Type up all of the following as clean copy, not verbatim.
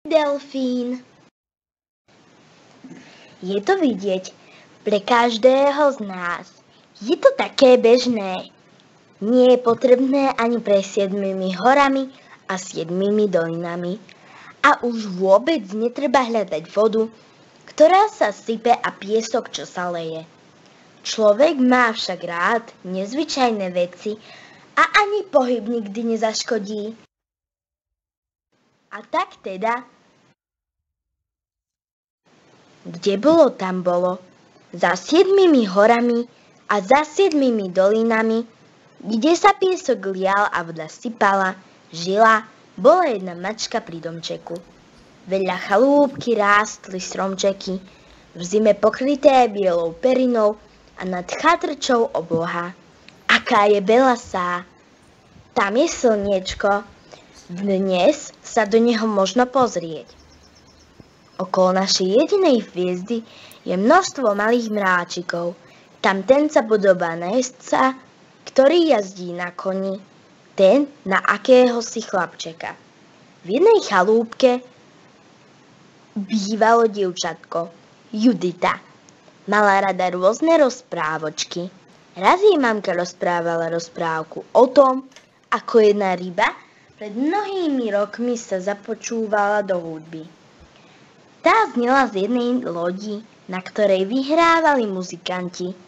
Delfín. Je to vidieť pre každého z nás. Je to také bežné. Nie je potrebné ani pre 7 horami a 7 dolinami. A už vôbec netreba hľadať vodu, ktorá sa sype a piesok, čo sa leje. Človek má však rád nezvyčajné veci a ani pohyb nikdy nezaškodí. A tak teda, kde bolo, tam bolo. Za 7 horami a za 7 dolinami, kde sa piesok lial a voda sypala, žila, bola jedna mačka pri domčeku. Vedľa chalúbky rástli stromčeky, v zime pokryté bielou perinou a nad chatrčou obloha. Aká je belasá! Tam je slniečko. Dnes sa do neho možno pozrieť. Okolo našej jedinej hviezdy je množstvo malých mráčikov. Tam ten sa podobá na jezdca, ktorý jazdí na koni, ten na akéhosi chlapčeka. V jednej chalúbke bývalo dievčatko, Judita. Mala rada rôzne rozprávočky. Raz jej mamka rozprávala rozprávku o tom, ako jedna ryba pred mnohými rokmi sa započúvala do hudby. Tá znela z jednej lodi, na ktorej vyhrávali muzikanti.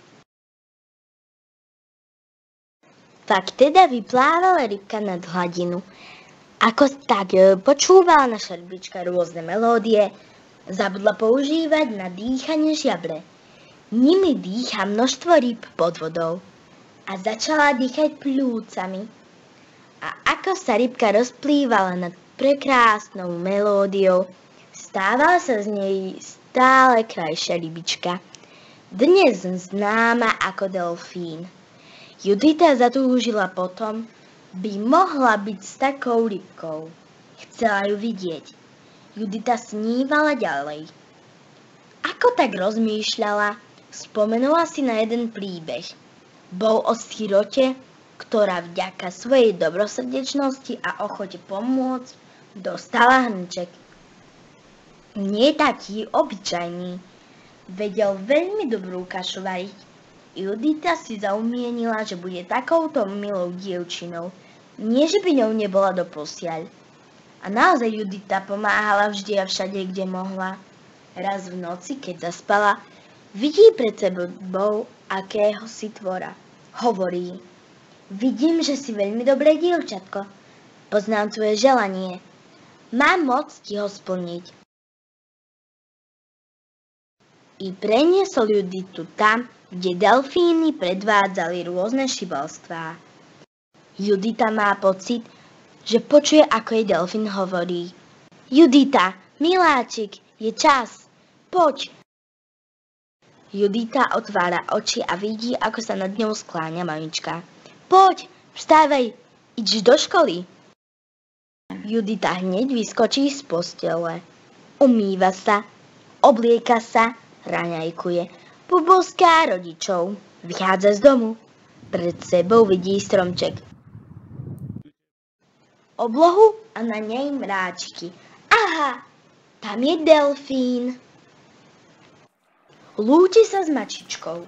Tak teda vyplávala rybka nad hladinu. Ako tak počúvala naša rybička rôzne melódie, zabudla používať na dýchanie žiabre. Nimi dýcha množstvo rýb pod vodou a začala dýchať pľúcami. A ako sa rybka rozplývala nad prekrásnou melódiou, stávala sa z nej stále krajšia rybička, dnes známa ako delfín. Judita zatúžila potom, by mohla byť s takou rybkou. Chcela ju vidieť. Judita snívala ďalej. Ako tak rozmýšľala, spomenula si na jeden príbeh. Bol o sirote, ktorá vďaka svojej dobrosrdečnosti a ochote pomôcť dostala hrnček. Nie taký obyčajný. Vedel veľmi dobrú kašu variť. Judita si zaumienila, že bude takouto milou dievčinou. Nie, že by ňou nebola doposiaľ. A naozaj Judita pomáhala vždy a všade, kde mohla. Raz v noci, keď zaspala, vidí pred sebou akéhosi tvora. Hovorí: vidím, že si veľmi dobré dievčatko. Poznám tvoje želanie. Mám moc ti ho splniť. I preniesol Juditu tam, kde delfíny predvádzali rôzne šibalstvá. Judita má pocit, že počuje, ako jej delfín hovorí: Judita, miláčik, je čas, poď. Judita otvára oči a vidí, ako sa nad ňou skláňa mamička. Poď, vstávaj, ideš do školy. Judita hneď vyskočí z postele. Umýva sa, oblieka sa, raňajkuje, poboská rodičov, vychádza z domu. Pred sebou vidí stromček, oblohu a na nej mráčiky. Aha, tam je delfín. Lúči sa s mačičkou.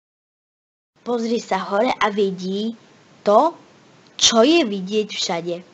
Pozri sa hore a vidí to, čo je vidieť všade.